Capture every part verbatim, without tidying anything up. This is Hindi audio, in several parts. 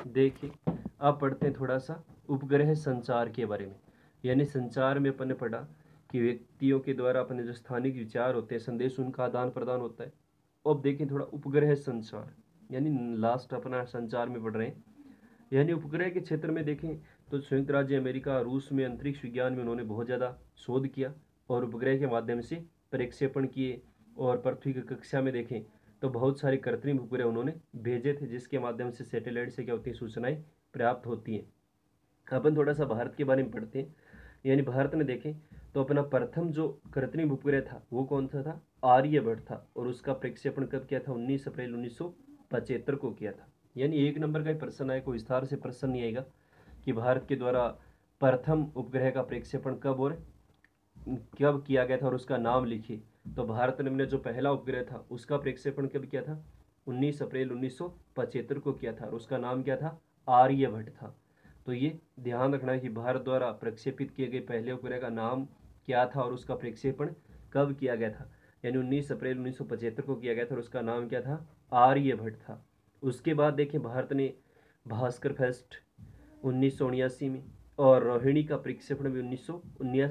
देखिए, अब पढ़ते हैं थोड़ा सा उपग्रह संचार के बारे में। यानी संचार में अपन ने पढ़ा कि व्यक्तियों के द्वारा अपने जो स्थानिक विचार होते हैं, संदेश, उनका आदान प्रदान होता है। अब देखें थोड़ा उपग्रह संचार, यानी लास्ट अपना संचार में पढ़ रहे हैं। यानी उपग्रह के क्षेत्र में देखें तो संयुक्त राज्य अमेरिका, रूस में अंतरिक्ष विज्ञान में उन्होंने बहुत ज़्यादा शोध किया और उपग्रह के माध्यम से प्रक्षेपण किए। और पृथ्वी की कक्षा में देखें तो बहुत सारे कृत्रिम उपग्रह उन्होंने भेजे थे, जिसके माध्यम से सैटेलाइट से क्या होती है, सूचनाएं प्राप्त होती हैं। अपन थोड़ा सा भारत के बारे में पढ़ते हैं। यानी भारत में देखें तो अपना प्रथम जो कृत्रिम उपग्रह था वो कौन सा था, आर्यभट्ट था। और उसका प्रक्षेपण कब किया था, उन्नीस अप्रैल उन्नीस सौ पचहत्तर को किया था। यानी एक नंबर का ही प्रश्न आए, कोई विस्तार से प्रश्न नहीं आएगा कि भारत के द्वारा प्रथम उपग्रह का प्रक्षेपण कब और कब किया गया था और उसका नाम लिखिए। तो भारत ने जो पहला उपग्रह था उसका प्रक्षेपण कब किया था, उन्नीस अप्रैल उन्नीस सौ पचहत्तर को किया था और उसका नाम क्या था, आर्यभट्ट था। तो ये ध्यान रखना है कि भारत द्वारा प्रक्षेपित किए गए पहले उपग्रह का नाम क्या था और उसका प्रक्षेपण कब किया गया था। यानी उन्नीस अप्रैल उन्नीस सौ पचहत्तर को किया गया था और उसका नाम क्या था, आर्यभट्ट था। उसके बाद देखें भारत ने भास्कर फेस्ट उन्नीस सौ उन्यासी में और रोहिणी का प्रक्षेपण भी उन्नीस सौ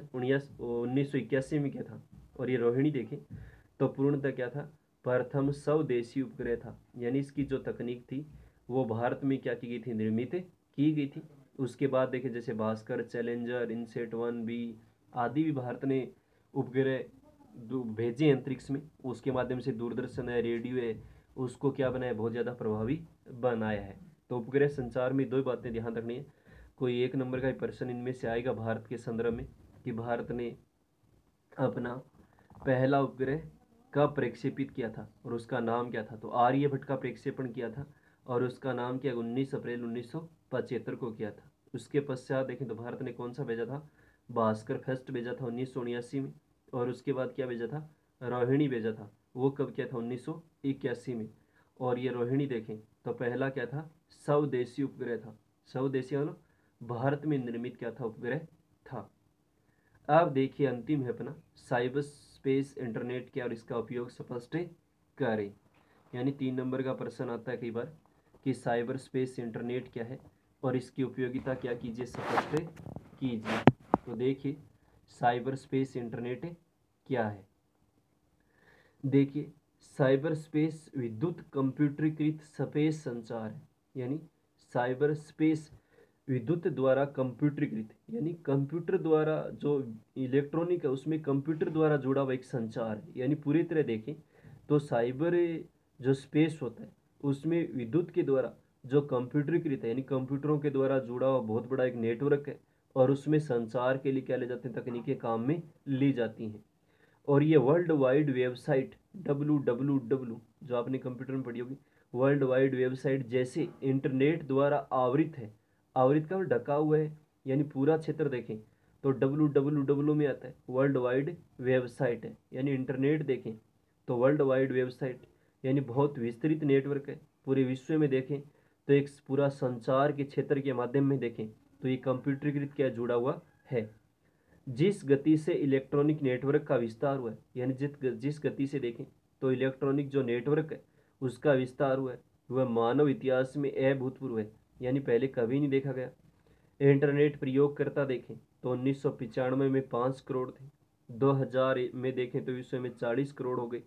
उन्नीस सौ इक्यासी में किया था। और ये रोहिणी देखें तो पूर्णतः क्या था, प्रथम स्वदेशी उपग्रह था। यानी इसकी जो तकनीक थी वो भारत में क्या की गई थी, निर्मित की गई थी। उसके बाद देखें जैसे Bhaskar, challenger, INSAT one B आदि भी भारत ने उपग्रह भेजे अंतरिक्ष में। उसके माध्यम से दूरदर्शन है, रेडियो है, उसको क्या बनाया, बहुत ज़्यादा प्रभावी बनाया है। तो उपग्रह संचार में दो बातें ध्यान रखनी है। कोई एक नंबर का प्रश्न इनमें से आएगा भारत के संदर्भ में कि भारत ने अपना पहला उपग्रह कब प्रक्षेपित किया था और उसका नाम क्या था। तो आर्यभट्ट का प्रक्षेपण किया था और उसका नाम क्या, उन्नीस अप्रैल उन्नीस सौ पचहत्तर को किया था। उसके पश्चात देखें तो भारत ने कौन सा भेजा था, भास्कर फर्स्ट भेजा था उन्नीस सौ उन्यासी में। और उसके बाद क्या भेजा था, रोहिणी भेजा था। वो कब किया था, उन्नीस सौ इक्यासी में। और ये रोहिणी देखें तो पहला क्या था, स्वदेशी उपग्रह था। स्वदेशी मतलब भारत में निर्मित क्या था, उपग्रह था। अब देखिए अंतिम है अपना साइबर स्पेस इंटरनेट क्या और इसका उपयोग स्पष्ट करें। यानी तीन नंबर का प्रश्न आता है कई बार कि साइबर स्पेस इंटरनेट क्या है और इसकी उपयोगिता क्या कीजिए, स्पष्ट कीजिए। तो देखिए साइबर स्पेस इंटरनेट क्या है। देखिए साइबर स्पेस विद्युत कंप्यूटरीकृत स्पेस संचार है। यानी साइबर स्पेस विद्युत द्वारा कंप्यूटरीकृत, यानी कंप्यूटर द्वारा जो इलेक्ट्रॉनिक है उसमें कंप्यूटर द्वारा जुड़ा हुआ एक संचार है। यानी पूरी तरह देखें तो साइबर जो स्पेस होता है उसमें विद्युत के द्वारा जो कंप्यूटरीकृत है, यानी कंप्यूटरों के द्वारा जुड़ा हुआ बहुत बड़ा एक नेटवर्क है। और उसमें संचार के लिए क्या ले जाते हैं, तकनीकें काम में ली जाती हैं। और ये world wide website W W W जो आपने कंप्यूटर में पढ़ी होगी, वर्ल्ड वाइड वेबसाइट जैसे इंटरनेट द्वारा आवृत है। आवृत का ढका हुआ है, यानी पूरा क्षेत्र देखें तो डब्लू डब्लू डब्लू में आता है, वर्ल्ड वाइड वेबसाइट है। यानी इंटरनेट देखें तो वर्ल्ड वाइड वेबसाइट, यानी बहुत विस्तृत नेटवर्क है। पूरे विश्व में देखें तो एक पूरा संचार के क्षेत्र के माध्यम में देखें तो ये कंप्यूटरीकृत क्या जुड़ा हुआ है। जिस गति से इलेक्ट्रॉनिक नेटवर्क का विस्तार हुआ है, यानी जिस जिस गति से देखें तो इलेक्ट्रॉनिक जो नेटवर्क है उसका विस्तार हुआ है, वह मानव इतिहास में अभूतपूर्व है। यानी पहले कभी नहीं देखा गया। इंटरनेट प्रयोगकर्ता देखें तो उन्नीस सौ पचानवे में पाँच करोड़ थे। दो हज़ार में देखें तो विश्व में चालीस करोड़ हो गए।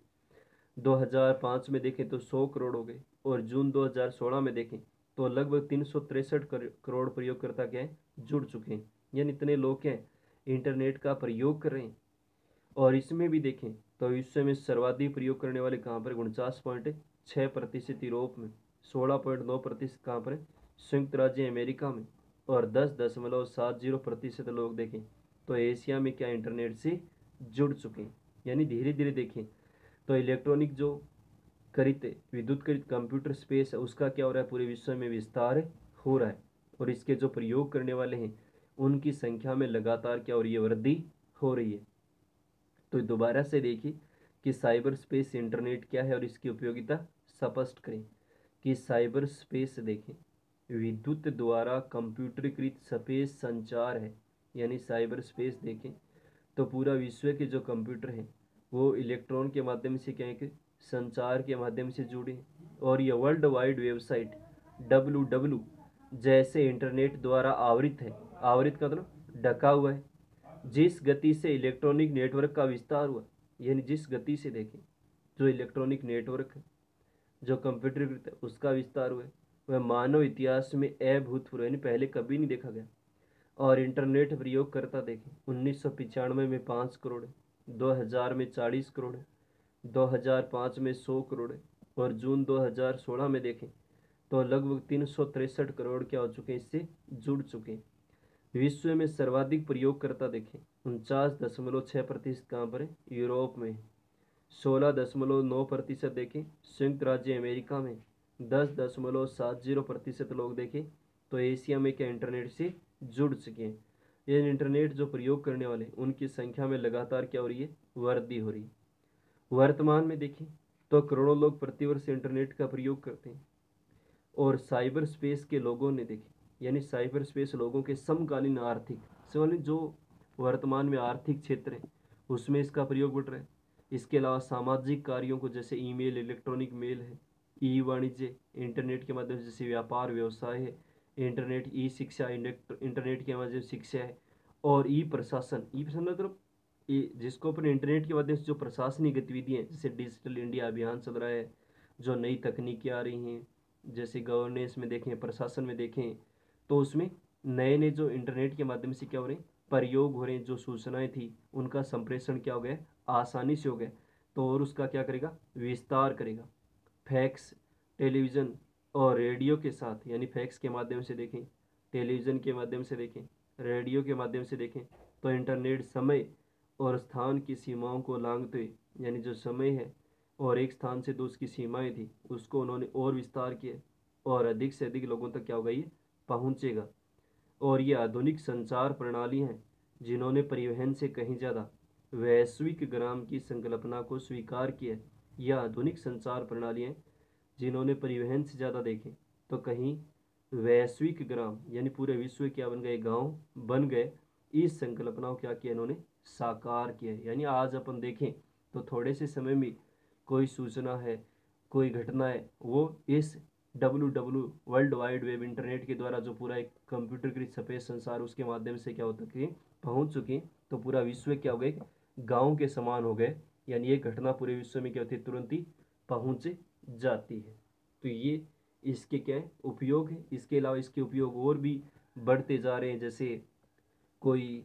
दो हज़ार पाँच में देखें तो सौ करोड़ हो गए। और जून दो हज़ार सोलह में देखें तो लगभग तीन सौ तिरसठ करोड़ प्रयोगकर्ता क्या हैं, जुड़ चुके हैं। यानी इतने लोग क्या हैं, इंटरनेट का प्रयोग कर रहे हैं। और इसमें भी देखें तो विश्व में सर्वाधिक प्रयोग करने वाले कहाँ पर, उनचास पॉइंट छः प्रतिशत यूरोप में, सोलह पॉइंट नौ प्रतिशत कहाँ पर, संयुक्त राज्य अमेरिका में। और दस दशमलव सात जीरो प्रतिशत लोग देखें तो एशिया में क्या इंटरनेट से जुड़ चुके हैं। यानी धीरे धीरे देखें तो इलेक्ट्रॉनिक जो करित विद्युत करित कंप्यूटर स्पेस है उसका क्या हो रहा है, पूरे विश्व में विस्तार हो रहा है। और इसके जो प्रयोग करने वाले हैं उनकी संख्या में लगातार क्या हो रही है, वृद्धि हो रही है। तो दोबारा से देखिए कि साइबर स्पेस इंटरनेट क्या है और इसकी उपयोगिता स्पष्ट करें। कि साइबर स्पेस देखें विद्युत द्वारा कंप्यूटरीकृत स्पेस संचार है। यानी साइबर स्पेस देखें तो पूरा विश्व के जो कंप्यूटर हैं वो इलेक्ट्रॉन के माध्यम से क्या है कि संचार के माध्यम से जुड़े। और ये world wide website W W जैसे इंटरनेट द्वारा आवृत है। आवृत का मतलब ढका हुआ है। जिस गति से इलेक्ट्रॉनिक नेटवर्क का विस्तार हुआ, यानी जिस गति से देखें जो इलेक्ट्रॉनिक नेटवर्क है, जो कंप्यूटरीकृत है, उसका विस्तार हुआ है, वह मानव इतिहास में अभूतपूर्व यानी पहले कभी नहीं देखा गया। और इंटरनेट प्रयोगकर्ता देखें उन्नीस सौ पचानवे में पाँच करोड़ है, दो हज़ार में चालीस करोड़ है, दो हज़ार पाँच में सौ करोड़ है, और जून दो हज़ार सोलह में देखें तो लगभग तीन सौ तिरसठ करोड़ क्या हो चुके हैं, इससे जुड़ चुके हैं। विश्व में सर्वाधिक प्रयोगकर्ता देखें उनचास दशमलव छः प्रतिशत कहाँ पर है, यूरोप में। सोलह दशमलव नौ प्रतिशत देखें संयुक्त राज्य अमेरिका में। दस दशमलव सात जीरो प्रतिशत लोग देखें तो एशिया में क्या इंटरनेट से जुड़ चुके हैं। ये इंटरनेट जो प्रयोग करने वाले उनकी संख्या में लगातार क्या हो रही है, वृद्धि हो रही है। वर्तमान में देखें तो करोड़ों लोग प्रतिवर्ष इंटरनेट का प्रयोग करते हैं। और साइबर स्पेस के लोगों ने देखे, यानी साइबर स्पेस लोगों के समकालीन आर्थिक सवाल जो वर्तमान में आर्थिक क्षेत्र है उसमें इसका प्रयोग बढ़ रहा है। इसके अलावा सामाजिक कार्यों को जैसे ईमेल, इलेक्ट्रॉनिक मेल है, ई वाणिज्य इंटरनेट के माध्यम से जैसे व्यापार व्यवसाय है, इंटरनेट ई शिक्षा इंटरनेट के माध्यम से शिक्षा है, और ई प्रशासन। ई प्रशासन मतलब ये जिसको अपन इंटरनेट के माध्यम से जो प्रशासनिक गतिविधियाँ जैसे डिजिटल इंडिया अभियान चल रहा है, जो नई तकनीकें आ रही हैं, जैसे गवर्नेंस में देखें, प्रशासन में देखें, तो उसमें नए नए जो इंटरनेट के माध्यम से क्या हो रहे हैं, प्रयोग हो रहे हैं, जो सूचनाएं थी उनका संप्रेषण क्या हो गया, आसानी से हो गया। तो और उसका क्या करेगा, विस्तार करेगा। फैक्स, टेलीविज़न और रेडियो के साथ, यानी फैक्स के माध्यम से देखें, टेलीविज़न के माध्यम से देखें, रेडियो के माध्यम से देखें, तो इंटरनेट समय और स्थान की सीमाओं को लांघते हुए, यानी जो समय है और एक स्थान से दूसरी सीमाएं थी उसको उन्होंने और विस्तार किया, और अधिक से अधिक लोगों तक क्या होगा, ये पहुंचेगा। और ये आधुनिक संचार प्रणाली हैं जिन्होंने परिवहन से कहीं ज़्यादा वैश्विक ग्राम की संकल्पना को स्वीकार किया है। यह आधुनिक संचार प्रणालियाँ जिन्होंने परिवहन से ज़्यादा देखे तो कहीं वैश्विक ग्राम यानी पूरे विश्व क्या बन गए, गांव बन गए। इस संकल्पना को क्या किया, इन्होंने साकार किया है। यानी आज अपन देखें तो थोड़े से समय में कोई सूचना है, कोई घटना है, वो इस W W world wide web internet के द्वारा जो पूरा एक कंप्यूटरकृत स्पेस संसार उसके माध्यम से क्या होता कि पहुंच चुकी, तो पूरा विश्व क्या हो गए, गांव के समान हो गए। यानी ये घटना पूरे विश्व में क्या होती है, तुरंत ही पहुंच जाती है। तो ये इसके क्या है, उपयोग है। इसके अलावा इसके उपयोग और भी बढ़ते जा रहे हैं, जैसे कोई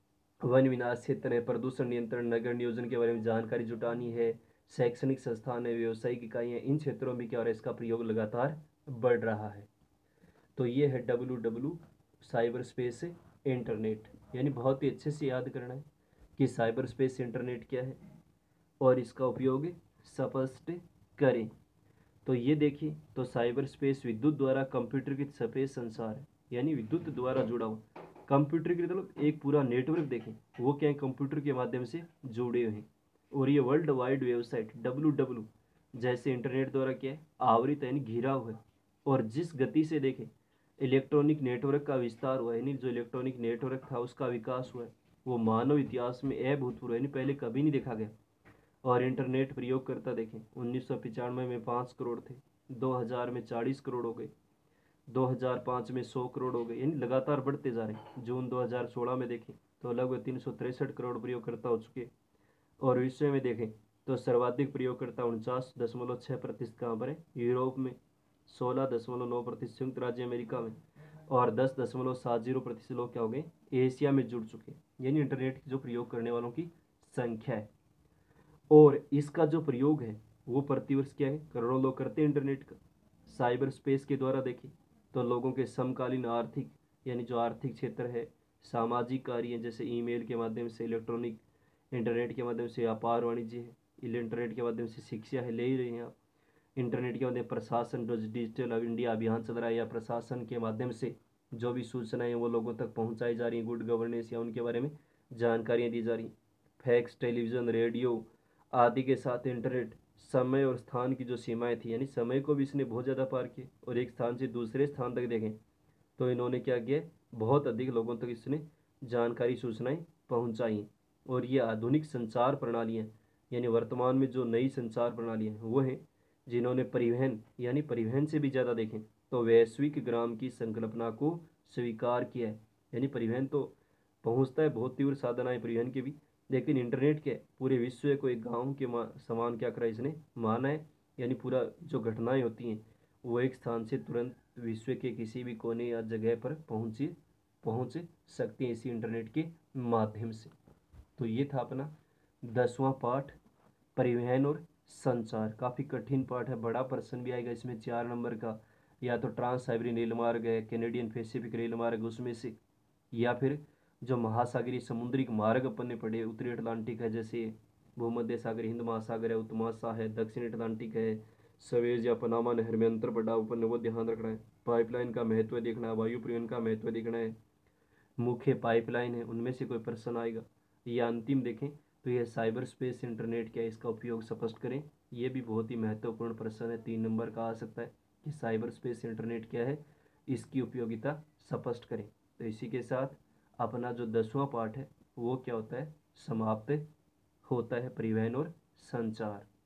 वन विनाश क्षेत्र है, प्रदूषण नियंत्रण, नगर नियोजन के बारे में जानकारी जुटानी है, शैक्षणिक संस्थान है, व्यावसायिक इकाइयाँ, इन क्षेत्रों में क्या हो रहा है, इसका प्रयोग लगातार बढ़ रहा है। तो ये है W W cyber space internet. यानी बहुत ही अच्छे से याद करना है कि साइबर स्पेस इंटरनेट क्या है और इसका उपयोग स्पष्ट करें। तो ये देखिए, तो साइबर स्पेस विद्युत द्वारा कंप्यूटरकृत स्पेस संसार है, यानी विद्युत द्वारा जुड़ा हुआ। कंप्यूटर की मतलब एक पूरा नेटवर्क देखें, वो क्या है, कंप्यूटर के माध्यम से जुड़े हुए हैं। और ये world wide website W W जैसे इंटरनेट द्वारा क्या है, आवृत यानी घिरा हुआ है। और जिस गति से देखें इलेक्ट्रॉनिक नेटवर्क का विस्तार हुआ है, यानी जो इलेक्ट्रॉनिक नेटवर्क था उसका विकास हुआ है, वो मानव इतिहास में अभूतपूर्व यानी पहले कभी नहीं देखा गया। और इंटरनेट प्रयोगकर्ता देखें उन्नीस सौ पचानवे में पाँच करोड़ थे, दो हज़ार में चालीस करोड़ हो गए, दो हज़ार पाँच में सौ करोड़ हो गए, यानी लगातार बढ़ते जा रहे हैं। जून दो हज़ार सोलह में देखें तो लगभग तीन सौ तिरसठ करोड़ प्रयोगकर्ता हो चुके। और विश्व में देखें तो सर्वाधिक प्रयोगकर्ता उनचास दशमलव छः प्रतिशत कहाँ पर है, यूरोप में। सोलह दशमलव नौ प्रतिशत संयुक्त राज्य अमेरिका में। और दस दशमलव सात जीरो प्रतिशत लोग क्या हो गए, एशिया में जुड़ चुके। यानी इंटरनेट की जो प्रयोग करने वालों की संख्या है। और इसका जो प्रयोग है वो प्रतिवर्ष क्या है, करोड़ों लोग करते हैं इंटरनेट का। साइबर स्पेस के द्वारा देखें तो लोगों के समकालीन आर्थिक यानी जो आर्थिक क्षेत्र है, सामाजिक कार्य जैसे ईमेल के माध्यम से, इलेक्ट्रॉनिक इंटरनेट के माध्यम से व्यापार वाणिज्य है, इंटरनेट के माध्यम से शिक्षा है, ले ही रहे हैं आप। इंटरनेट के माध्यम प्रशासन जो डिजिटल इंडिया अभियान चल रहा है, या प्रशासन के माध्यम से जो भी सूचनाएं वो लोगों तक पहुंचाई जा रही हैं, गुड गवर्नेंस या उनके बारे में जानकारियां दी जा रही। फैक्स, टेलीविज़न, रेडियो आदि के साथ इंटरनेट समय और स्थान की जो सीमाएं थी, यानी समय को भी इसने बहुत ज़्यादा पार किया। और एक स्थान से दूसरे स्थान तक देखें तो इन्होंने क्या किया, बहुत अधिक लोगों तक इसने जानकारी, सूचनाएं पहुंचाई। और ये आधुनिक संचार प्रणालियाँ, यानी वर्तमान में जो नई संचार प्रणालियाँ हैं वो हैं जिन्होंने परिवहन यानी परिवहन से भी ज़्यादा देखें तो वैश्विक ग्राम की संकल्पना को स्वीकार किया है। यानी परिवहन तो पहुंचता है, बहुत तीव्र साधन है परिवहन के भी, लेकिन इंटरनेट के पूरे विश्व को एक गांव के समान क्या करा इसने माना है। यानी पूरा जो घटनाएं होती हैं वो एक स्थान से तुरंत विश्व के किसी भी कोने या जगह पर पहुंची पहुंच सकती हैं इसी इंटरनेट के माध्यम से। तो ये था अपना दसवां पाठ, परिवहन और संचार। काफ़ी कठिन पाठ है, बड़ा प्रश्न भी आएगा इसमें चार नंबर का, या तो ट्रांस साइबेरियन रेल मार्ग है, कैनेडियन पैसिफिक रेल मार्ग उसमें से, या फिर जो महासागरीय समुद्रिक मार्ग अपन ने पढ़े, उत्तरी अटलांटिक है जैसे भूमध्य सागर, हिंद महासागर है, उत्तमासा है, दक्षिण अटलांटिक है, सवेज या पनामा नहर में अंतर पड़ा अपन ने वो ध्यान रखना है, पाइपलाइन का महत्व देखना है, वायु परिवहन का महत्व देखना है, मुख्य पाइपलाइन है उनमें से कोई प्रश्न आएगा, या अंतिम देखें तो यह साइबर स्पेस इंटरनेट क्या है इसका उपयोग स्पष्ट करें। यह भी बहुत ही महत्वपूर्ण प्रश्न है, तीन नंबर का आ सकता है कि साइबर स्पेस इंटरनेट क्या है, इसकी उपयोगिता स्पष्ट करें। तो इसी के साथ अपना जो दसवां पाठ है वो क्या होता है, समाप्त होता है, परिवहन और संचार।